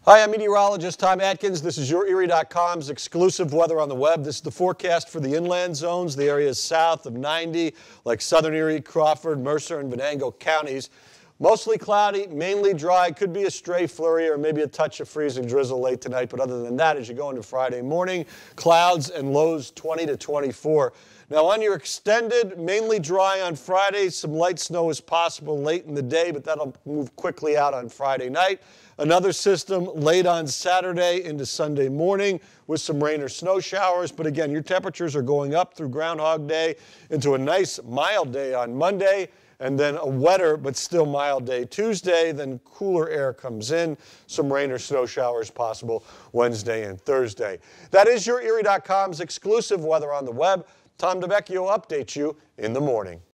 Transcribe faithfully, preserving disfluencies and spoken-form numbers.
Hi, I'm meteorologist Tom Atkins. This is your Erie dot com's exclusive weather on the web. This is the forecast for the inland zones, the areas south of ninety, like southern Erie, Crawford, Mercer, and Venango counties. Mostly cloudy, mainly dry. Could be a stray flurry or maybe a touch of freezing drizzle late tonight. But other than that, as you go into Friday morning, clouds and lows twenty to twenty-four. Now on your extended, mainly dry on Friday. Some light snow is possible late in the day, but that'll move quickly out on Friday night. Another system late on Saturday into Sunday morning with some rain or snow showers. But again, your temperatures are going up through Groundhog Day into a nice mild day on Monday, and then a wetter but still mild day Tuesday. Then cooler air comes in. Some rain or snow showers possible Wednesday and Thursday. That is your Erie dot com's exclusive weather on the web. Tom DeVecchio updates you in the morning.